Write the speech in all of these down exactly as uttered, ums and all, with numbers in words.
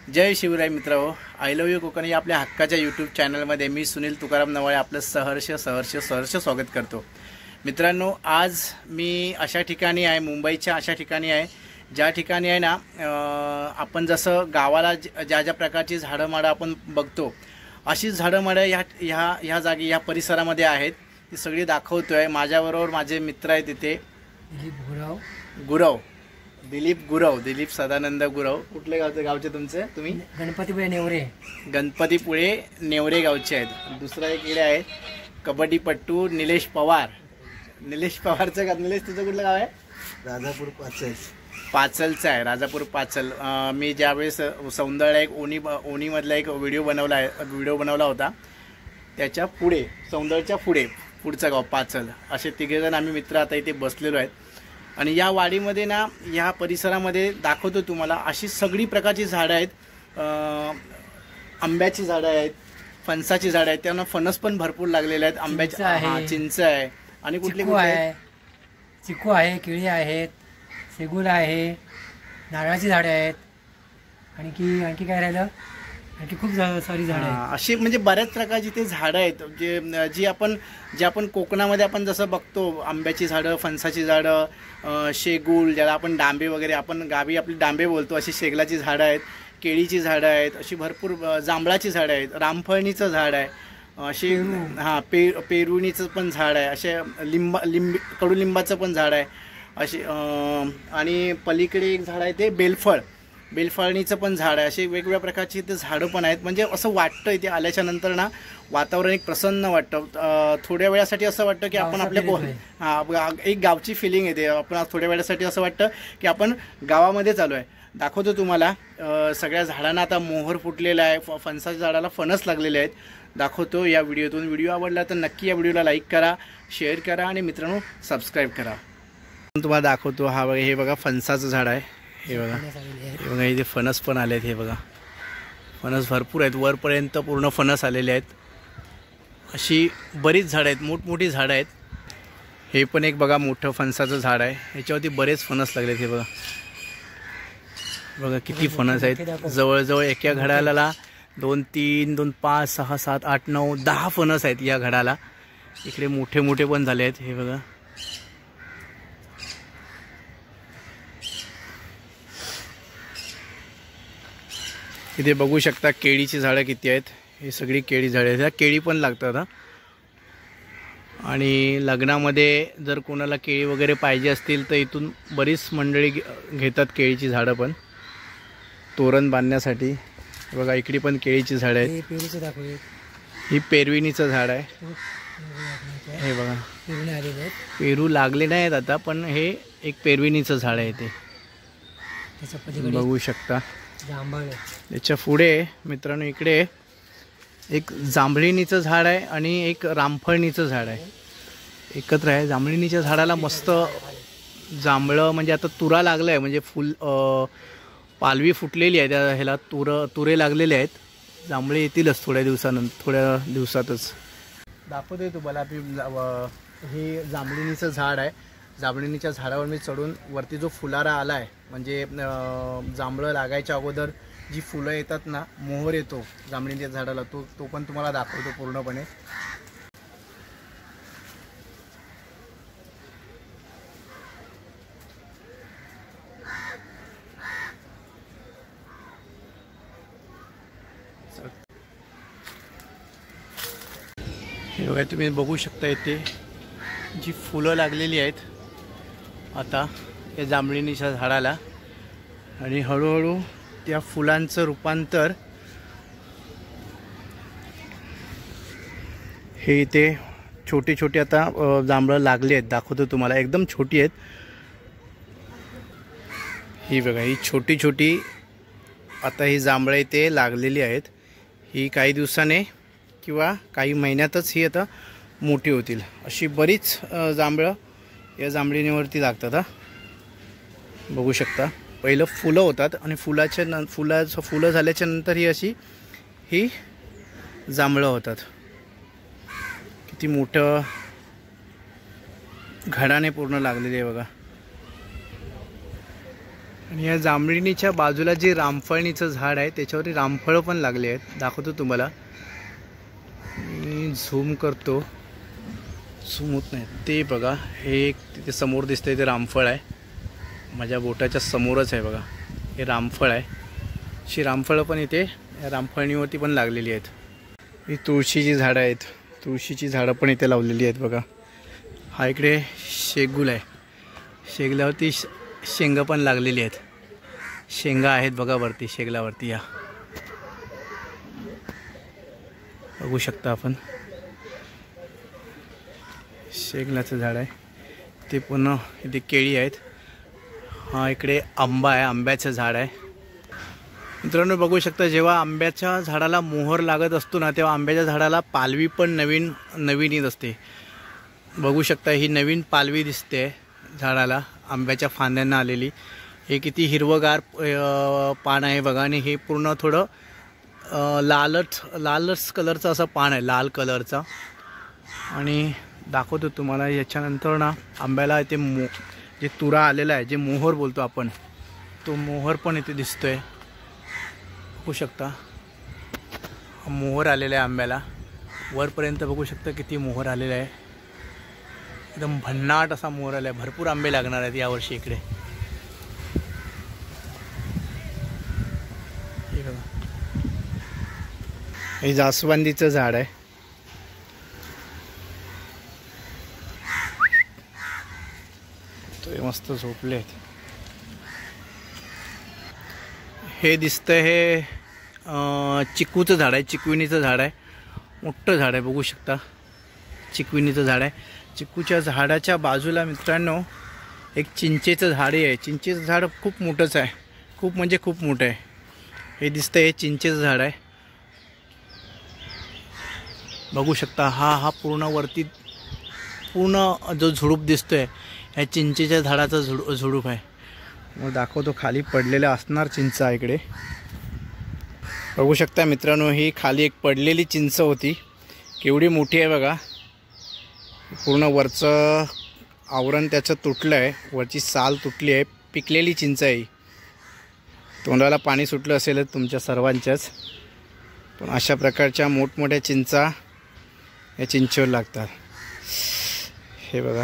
जय शिवराय मित्रांनो, I love you Konkan या आपल्या हक्काच्या यूट्यूब चॅनलमध्ये मी सुनील तुकाराम नवाळे आपलं सहर्ष सहर्ष सहर्ष स्वागत करतो। मित्रांनो, आज मी अशा ठिकाणी आहे, मुंबईच्या अशा ठिकाणी आहे ज्या ठिकाणी आहे ना आपण जसं गावाला ज्या ज्या प्रकारची झाडं माडं आपण बघतो अशी झाडं माडं ह्या ह्या ह्या जागी ह्या परिसरामध्ये आहेत। ती सगळी दाखवतोय। माझ्याबरोबर माझे मित्र आहेत इथे, दिलीप गुरव गुरव दिलीप गुरव दिलीप सदानंद गुरव। कुठले गावचे गावचे तुमचे? तुम्ही गणपतीपुळे नेवरे गणपतीपुळे नेवरे गावचे आहेत। दुसरा एक इकडे आहे कबड्डीपट्टू निलेश पवार। निलेश पवारचं गाव, निलेश तुझं कुठलं गाव आहे? राजापूर पाचल पाचलचं आहे, राजापूर पाचल। मी ज्यावेळेस सौंदर्य एक ओणी ओणीमधला एक व्हिडिओ बनवला आहे व्हिडिओ बनवला होता त्याच्या पुढे सौंदर्याच्या पुढे पुढचं गाव पाचल। असे तिघेजण आम्ही मित्र आता इथे बसलेलो आहेत आणि या वाडीमध्ये ना या परिसरामध्ये दाखवतो तुम्हाला अशी सगळी प्रकारची झाडं आहेत। आंब्याची झाडं आहेत, फणसाची झाडं आहेत, त्यांना फणस पण भरपूर लागलेले आहेत। आंब्याची हां चिंच आहे आणि कुठली कुठली आहे? चिकू आहे, केळी आहेत, सेगुल आहे, नारळाची झाडं आहेत, आणखी आणखी काय राहिलं, आणखी खूप सारी झाडं आहेत। अशी म्हणजे बऱ्याच प्रकारची ते झाडं आहेत जे जी आपण जे आपण कोकणामध्ये आपण जसं बघतो आंब्याची झाडं, फणसाची झाडं, शेगुल ज्याला आपण डांबे वगैरे आपण गावी आपली डांबे बोलतो, अशी शेगलाची झाडं आहेत, केळीची झाडं आहेत, अशी भरपूर जांभळाची झाडं आहेत, रामफळणीचं झाड आहे, अशी हां पे पेरुणीचं पण झाड आहे, असे लिंबा लिंब कडुलिंबाचं पण झाड आहे अशी। आणि पलीकडे एक झाड आहे ते बेलफळ बेलफळणीचं पण झाड आहे। असे वेगवेगळ्या प्रकारची ते झाडं पण आहेत। म्हणजे असं वाटतं इथे आल्याच्या नंतर ना वातावरण एक प्रसन्न वाटतं। थोड्या वेळासाठी असं वाटतं की आपण आपल्या हां एक गावची फिलिंग येते। आपण थोड्या वेळासाठी असं वाटतं की आपण गावामध्ये चालू आहे। दाखवतो तुम्हाला सगळ्या झाडांना आता मोहर फुटलेला आहे, फ फणसाच्या झाडाला फणस लागलेले आहेत। दाखवतो या व्हिडिओतून। व्हिडिओ आवडला तर नक्की या व्हिडिओला लाईक करा, शेअर करा आणि मित्रांनो सबस्क्राईब करा। तुम्हाला दाखवतो हा बघा, हे बघा फणसाचं झाड आहे, हे बघा हे बघा इथे फणस पण आले आहेत। हे बघा फणस भरपूर आहेत, वरपर्यंत पूर्ण फणस आलेले आहेत। अशी बरीच झाडं आहेत, मोठमोठी झाडं आहेत। हे पण एक बघा मोठं फणसाचं झाड आहे, ह्याच्यावरती बरेच फणस लागलेत। हे बघा बघा किती फणस आहेत। जवळजवळ एका घडाला दोन तीन दोन पाच सहा सात आठ नऊ दहा फणस आहेत या घडाला। इकडे मोठे मोठे पण झाले आहेत। हे बघा इथे बघू शकता केळीची झाडं किती आहेत। हे सगळी केळी झाडं आहेत, केळी पण लागतात हा। आणि लग्नामध्ये जर कोणाला केळी वगैरे पाहिजे असतील तर इथून बरीच मंडळी घेतात केळीची झाडं पण तोरण बांधण्यासाठी। बघा इकडे पण केळीची झाडं आहेत। पेरूचं दाखवूया, ही पेरविणीचं झाड आहे। हे बघा पेरू आलेले आहेत, पेरू लागले नाहीत आता, पण हे एक पेरविणीचं झाड आहे ते बघू शकता। त्याच्या पुढे मित्रांनो इकडे एक जांभळिणीचं झाड आहे आणि एक रामफळणीचं झाड आहे, एकत्र आहे। जांभळिणीच्या झाडाला मस्त जांभळं म्हणजे आता तुरा लागलं आहे, म्हणजे फुल पालवी फुटलेली आहे, त्या ह्याला तुर तुरे लागलेले आहेत। जांभळे येतीलच थोड्या दिवसानंतर थोड्या दिवसातच। दाखवतोय तुम्हाला हे जांभळिणीचं झाड आहे। जांभळिणीच्या झाडावर मी चढून वरती जो फुलारा आला आहे, म्हणजे जांभळं लागायच्या अगोदर जी फुलं येतात ना, मोहर येतो जांभळीच्या झाडाला, तो तो पण तुम्हाला दाखवतो पूर्णपणे। हे बघा तुम्ही बघू शकता इथे जी फुलं लागलेली आहेत आता या जांभळिणीच्या झाडाला, आणि हळूहळू त्या फुलांचं रूपांतर हे इथे छोटे छोटे आता जांभळं लागले आहेत। दाखवतो तुम्हाला, एकदम छोटी आहेत ही बघा, ही छोटी छोटी आता ही जांभळं इथे लागलेली आहेत। ही काही दिवसाने किंवा काही महिन्यातच ही आता मोठी होतील। अशी बरीच जांभळं या जांभळिणीवरती लागतात हा, बघू शकता। पहिलं फुलं होतात आणि फुलाच्या न फुलाचं फुलं झाल्याच्या नंतर ही अशी ही जांभळं होतात। किती मोठं घडाने पूर्ण लागलेली आहे बघा। आणि या जांभळीच्या बाजूला जे रामफळणीचं झाड आहे त्याच्यावरती रामफळं पण लागले आहेत. दाखवतो तुम्हाला, मी झूम करतो, झूम होत नाही. ते बघा, हे एक तिथे समोर दिसतंय ते रामफळ आहे. माझ्या बोटाच्या समोरच आहे बघा, हे रामफळ आहे. अशी रामफळं पण इथे या रामफळणीवरती पण लागलेली आहेत. ही तुळशीची झाडं आहेत, तुळशीची झाडं पण इथे लावलेली आहेत बघा. हा इकडे शेगुल आहे, शेगल्यावरती शेंगा पण लागलेली आहेत. शेंगा आहेत बघा वरती शेगलावरती, या बघू शकता आपण. शेगलाचं झाड आहे ते, पुन्हा इथे केळी आहेत. हा इकडे आंबा आहे, आंब्याचं झाड आहे. मित्रांनो बघू शकता, जेव्हा आंब्याच्या झाडाला मोहर लागत असतो ना, तेव्हा आंब्याच्या झाडाला पालवी पण नवीन नवीन येत असते. बघू शकता, ही नवीन पालवी दिसते झाडाला, आंब्याच्या फांद्यांना आलेली. हे किती हिरवगार पान आहे बघा. आणि हे पूर्ण थोडं लालच लालच कलरचं असं पान आहे, लाल कलरचा. आणि दाखवतो तुम्हाला याच्यानंतर ना, आंब्याला इथे मो जे तुरा आलेला आहे, जे मोहर बोलतो आपण, तो मोहर पण इथे दिसतोय. बघू शकता, मोहर आलेला आहे आंब्याला, वरपर्यंत बघू शकता किती मोहर आलेला आहे. एकदम भन्नाट असा मोहर आला आहे. भरपूर आंबे लागणार आहेत यावर्षी इकडे. हे बघा, हे जास्वंदीचं झाड आहे. ते मस्त झोपले आहेत. हे दिसतंय हे चिकूचं झाड आहे, चिकविनीचं झाड आहे. मोठं झाड आहे, बघू शकता, चिकविनीचं झाड आहे. चिकूच्या झाडाच्या बाजूला मित्रांनो एक चिंचेचं झाडही आहे. चिंचेचं झाड खूप मोठंच आहे, खूप म्हणजे खूप मोठं आहे. हे दिसतंय हे चिंचेचं झाड आहे, बघू शकता. हा हा पूर्ण वरती पूर्ण जो झुडूप दिसतोय, ह्या चिंचेच्या झाडाचा झुड झुडूप आहे. मग दाखवतो, खाली पडलेलं असणार चिंच इकडे. बघू शकता मित्रांनो, ही खाली एक पडलेली चिंच होती, केवढी मोठी आहे बघा. पूर्ण वरचं आवरण त्याचं तुटलं आहे, वरची साल तुटली आहे. पिकलेली चिंच आहे. तोंडाला पाणी सुटलं असेल तुमच्या सर्वांच्याच. पण अशा प्रकारच्या मोठमोठ्या चिंचा या चिंचेवर लागतात. हे बघा,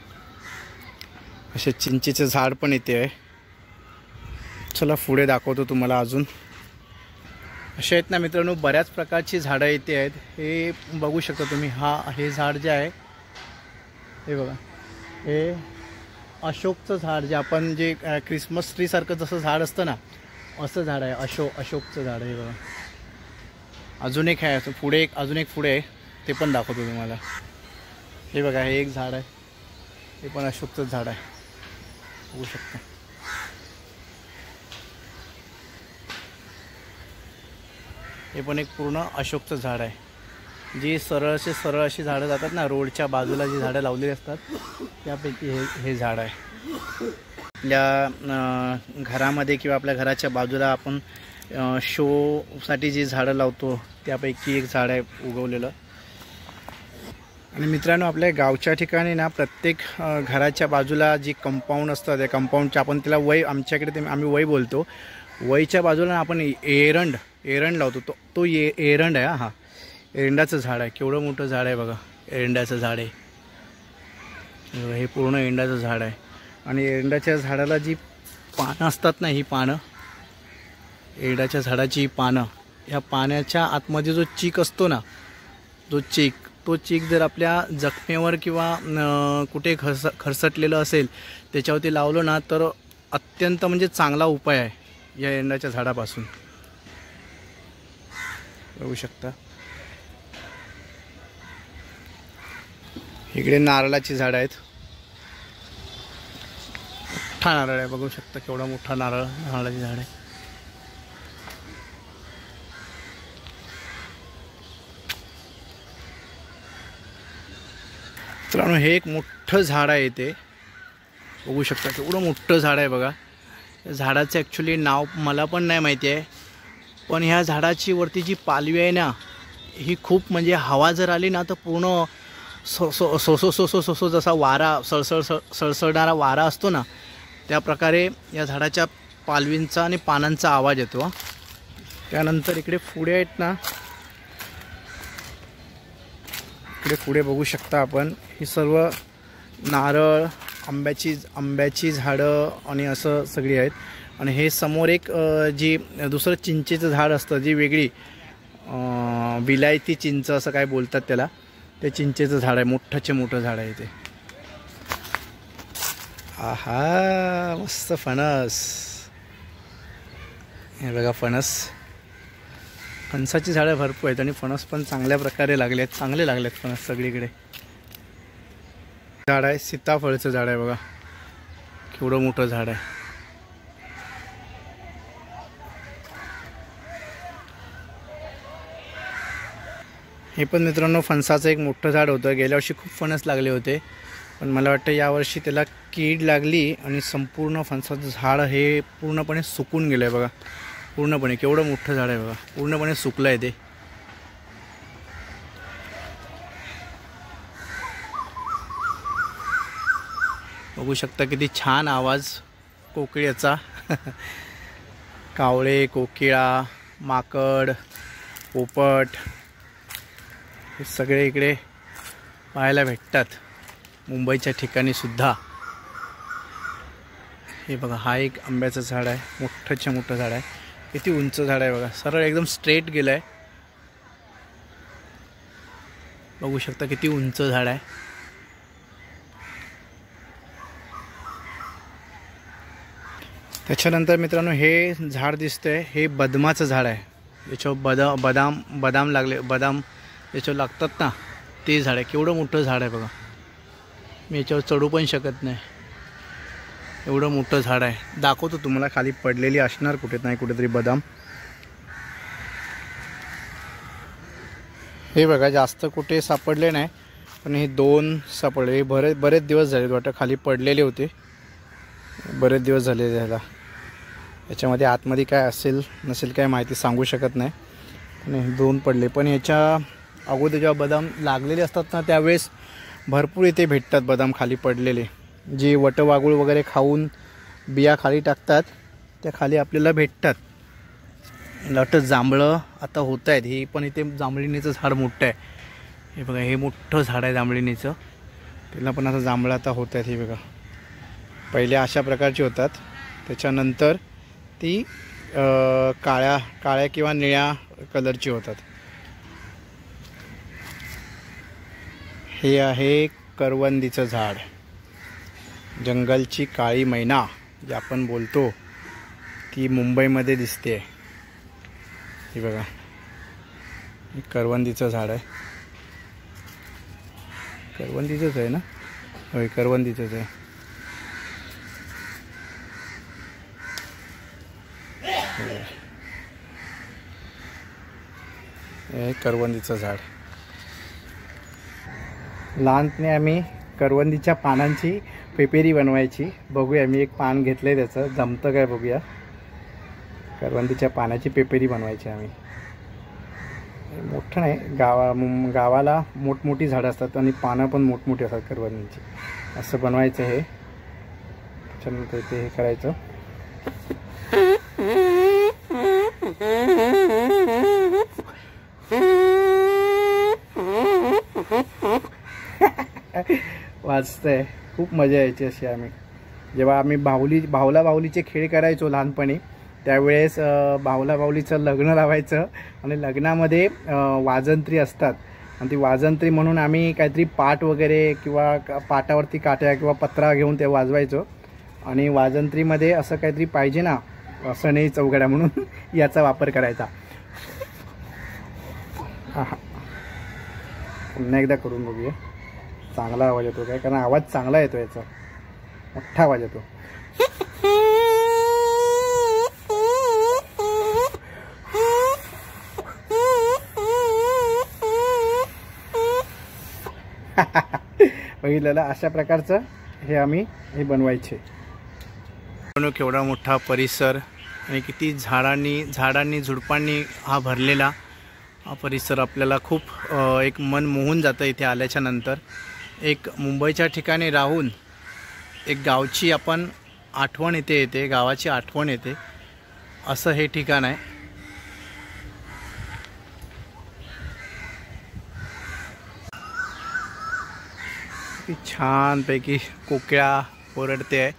असे चिंचेचं झाड पण इथे आहे. चला पुढे दाखवतो तुम्हाला अजून. असे आहेत ना मित्रांनो, बऱ्याच प्रकारची झाडं इथे आहेत. हे बघू शकता तुम्ही, हा हे झाड जे आहे हे बघा, हे अशोकचं झाड, जे आपण जे क्रिसमस ट्रीसारखं जसं झाड असतं ना, असं झाड आहे. अशोक अशोकचं झाड आहे बघा. अजून एक आहे पुढे, एक अजून एक पुढे आहे, ते पण दाखवतो तुम्हाला. हे बघा, हे एक झाड आहे, हे पण अशोकचं झाड आहे, बघू शकता. हे पण एक पूर्ण अशोकचं झाड आहे. जी सरळ असे सरळ अशी झाडं जातात ना, रोडच्या बाजूला जी झाडं लावलेली असतात, त्यापैकी हे हे झाड आहे. आपल्या घरामध्ये किंवा आपल्या घराच्या बाजूला आपण शोसाठी जी झाडं लावतो, त्यापैकी एक झाड आहे उगवलेलं. आणि मित्रांनो, आपल्या गावच्या ठिकाणी ना, प्रत्येक घराच्या बाजूला जी कंपाऊंड असतं, त्या कंपाऊंडच्या आपण त्याला वय, आमच्याकडे ते आम्ही वय बोलतो, वयच्या बाजूला आपण एरंड एरंड लावतो. तो तो ए एरंड आहे. हा एरंडाचं झाड आहे. केवढं मोठं झाड आहे बघा, एरंडाचं झाड आहे. हे पूर्ण एरंडाचं झाड आहे. आणि एरंडाच्या झाडाला जी पानं असतात ना, ही पानं, एरंडाच्या झाडाची पानं, ह्या पाण्याच्या आतमध्ये जो चीक असतो ना, जो चीक तो चीक जर आपल्या जखमेवर किंवा कुठे खरस खरसटलेलं असेल त्याच्यावरती लावलं ना, तर अत्यंत म्हणजे चांगला उपाय आहे या एरंडाच्या झाडापासून. बघू शकता. इकडे नारळाची झाडं आहेत. मोठा नारळ आहे, बघू शकता केवढा मोठा नारळ, नारळाची झाड आहे. मित्रांनो, हे एक मोठं झाड आहे इथे, बघू शकता केवढं मोठं झाड आहे बघा. झाडाचं ॲक्च्युली नाव मला पण नाही माहिती आहे, पण ह्या झाडाची वरती जी पालवी आहे ना, ही खूप म्हणजे हवा जर आली ना, तर पूर्ण सो सो सो सो सो सो सो जसा वारा सळसळ सळसळणारा वारा असतो ना, त्या प्रकारे या झाडाच्या पालवींचा आणि पानांचा आवाज येतो. त्यानंतर इकडे पुढे आहेत ना, इकडे पुढे बघू शकता आपण, ही सर्व नारळ, आंब्याची आंब्याची झाडं आणि असं सगळी आहेत. आणि हे समोर एक जी दुसरं चिंचेचं झाड असतं, जी वेगळी विलायती चिंच असं काय बोलतात त्याला, ते चिंचेचं झाड आहे. मोठंचे मोठं झाड आहे ते. आहा, मस्त फणस. हे बघा फणस. फणसाची झाडं भरपूर आहेत आणि फणस पण चांगल्या प्रकारे लागले आहेत. चांगले लागले आहेत फणस सगळीकडे. झाड आहे सीताफळचं झाड आहे बघा, केवढं मोठं झाड आहे. हे पण मित्रांनो फणसाचं एक मोठं झाड होतं. गेल्या वर्षी खूप फणस लागले होते, पण मला वाटतं यावर्षी त्याला कीड लागली आणि संपूर्ण फणसाचं झाड हे पूर्णपणे सुकून गेलं आहे बघा. पूर्णपणे केवढं मोठं झाड आहे बघा, पूर्णपणे सुकलं आहे ते. बघू शकता किती छान आवाज कोकिळेचा. कावळे, कोकिळा, माकड, पोपट हे सगळे इकडे पाहायला भेटतात मुंबईच्या ठिकाणी सुद्धा. हे बघा, हा एक आंब्याचं झाड आहे, मोठंच्या मोठं झाड आहे. किती उंच झाड आहे बघा, सरळ एकदम स्ट्रेट गेलं आहे. बघू शकता किती उंच झाड आहे. त्याच्यानंतर मित्रांनो हे झाड दिसतंय, हे बदामाचं झाड आहे. याच्यावर बदा बदाम बदाम लागले, बदाम याच्यावर लागतात ना, ते झाड आहे. केवढं मोठं झाड आहे बघा. मी याच्यावर चढू पण शकत नाही, एवढं मोठं झाड आहे. दाखवतो तुम्हाला, खाली पडलेली असणार कुठे नाही कुठेतरी बदाम. हे बघा, जास्त कुठे सापडले नाही, पण हे दोन सापडले. हे बरेच बरेच दिवस झाले वाटतं खाली पडलेले होते, बरेच दिवस झाले त्याला. याच्यामध्ये आतमध्ये काय असेल नसेल काय माहिती सांगू शकत नाही, पण दोन पडले. पण ह्याच्या अगोदर जेव्हा बदाम लागलेले असतात ना, त्यावेळेस भरपूर इथे भेटतात बदाम खाली पडलेले. जे वटवाघूळ वगैरे खाऊन बिया खाली टाकतात, त्या खाली आपल्याला भेटतात. लट जांभळं आता होत आहेत. ही पण इथे जांभळिणीचं झाड मोठं आहे. हे बघा, हे मोठं झाड आहे जांभळिणीचं, त्याला पण आता जांभळं आता होत आहेत. हे बघा, पहिले अशा प्रकारची होतात, त्याच्यानंतर ती काळ्या काळ्या किंवा निळ्या कलरची होतात. हे आहे करवंदीचं झाड, जंगलची काळी मैना जे आपण बोलतो, ती मुंबईमध्ये दिसते. हे बघा, हे करवंदीचं झाड आहे. करवंदीचंच आहे ना? होय, करवंदीचंच आहे. हे करवंदीचं झाड. लहानपणी आम्ही करवंदीच्या पानांची पेपेरी बनवायची. बघूया, मी एक पान घेतलंय, त्याचं जमतं काय बघूया. करवंदीच्या पानाची पेपेरी बनवायची आम्ही. मोठं नाही, गावा गावाला मोठमोठी झाडं असतात आणि पानं पण मोठमोठी असतात करवंदीची. असं बनवायचं हे. त्याच्यानंतर ते हे करायचं. वाजतंय, खूप मजा यायची अशी. आम्ही जेव्हा आम्ही बाहुली बाहुला बाहुलीचे खेळ करायचो लहानपणी, त्यावेळेस बाहुला बाहुलीचं लग्न लावायचं आणि लग्नामध्ये वाजंत्री असतात आणि ती वाजंत्री म्हणून आम्ही काहीतरी पाट वगैरे किंवा पाटावरती काट्या किंवा पत्रा घेऊन ते वाजवायचो. आणि वाजंत्रीमध्ये असं काहीतरी पाहिजे ना, सनई चौघड्या म्हणून याचा वापर करायचा. हां हां, पुन्हा एकदा करून बघूया. चांगला आवाज येतो काय, कारण आवाज चांगला येतो, याचा मोठा आवाज येतो. बघितलेलं, अशा प्रकारचं हे आम्ही हे बनवायचे. केवढा मोठा परिसर आणि किती झाडांनी झाडांनी झुडपांनी हा भरलेला हा परिसर आपल्याला खूप एक मन मोहून जातं इथे आल्याच्या नंतर. एक मुंबईच्या ठिकाणी राहून एक गावची आपण आठवण इथे येते, गावाची आठवण येते, असं हे ठिकाण आहे. छानपैकी कोकिळा ओरडते आहे.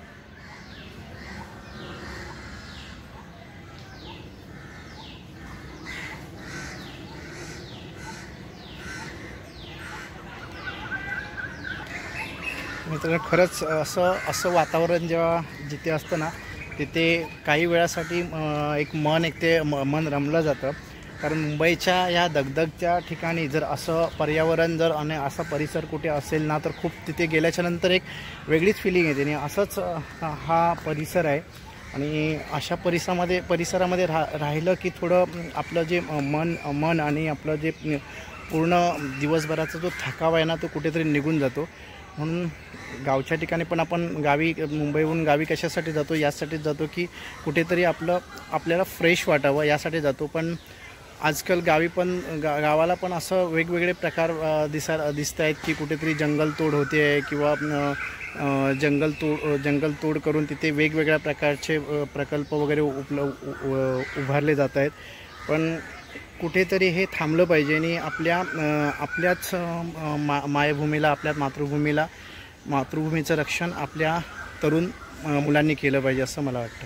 मित्रांनो, खरंच असं असं वातावरण जेव्हा जिथे असतं ना, तिथे काही वेळासाठी एक मन एक ते मन रमलं जातं. कारण मुंबईच्या या दगदगच्या ठिकाणी जर असं पर्यावरण जर आणि असा परिसर कुठे असेल ना, तर खूप तिथे गेल्याच्या नंतर एक वेगळीच फिलिंग येते. आणि असंच हा परिसर आहे. आणि अशा परिसरामध्ये परिसरामध्ये रा राहिलं की थोडं आपलं जे मन मन आणि आपलं जे पूर्ण दिवसभराचा जो थकावा आहे ना, तो कुठेतरी निघून जातो. म्हणून गावच्या ठिकाणी पण आपण गावी मुंबईहून गावी कशासाठी जातो, यासाठीच जातो की कुठेतरी आपलं आपल्याला फ्रेश वाटावं, यासाठी जातो. पण आजकाल गावी पण गा गावाला पण असं वेगवेगळे प्रकार दिसा दिसत आहेत की कुठेतरी जंगलतोड होते आहे किंवा जंगल तोड जंगल तोड करून तिथे वेगवेगळ्या प्रकारचे प्रकल्प वगैरे उपलब्ध उभारले जात आहेत. पण कुठेतरी हे थांबलं पाहिजे आणि आपल्या आपल्याच मा मायभूमीला आपल्या मातृभूमीला मातृभूमीचं रक्षण आपल्या तरुण मुलांनी केलं पाहिजे असं मला वाटतं.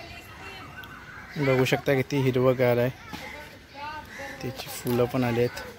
बघू शकता किती हिरवंगार आहे, त्याची फुलं पण आली आहेत.